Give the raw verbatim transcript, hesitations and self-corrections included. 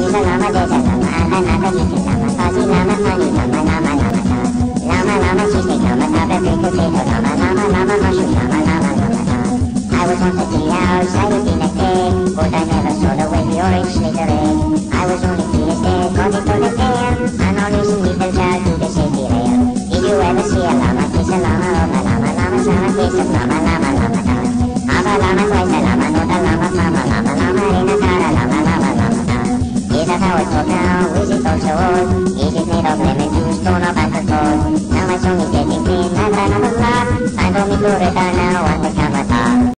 He's a llama, there's a llama, another he's a llama, fuzzy llama, funny llama, llama, llama, llama. Llama, llama, cheesesteak llama, top of baked potato llama, llama, llama, mushroom llama, llama, llama, llama. I was once a tea outside of the next day, but I never saw the way the orange slithered in. I was only three years dead, causing for the fair, and only some little child to the safety rail. Did you ever see a llama, kiss a llama, oh my llama, llama, llama, kiss a llama, llama, llama, llama. Abba llama, twice a llama, not a llama, mama, llama, llama, in a cara, llama, llama, llama, llama. Is that how it's called now? Is it also old? Is it made of lemon juice, torn up and cold? Now my song is getting thin, and another flat. Time for me to return now on the camera top.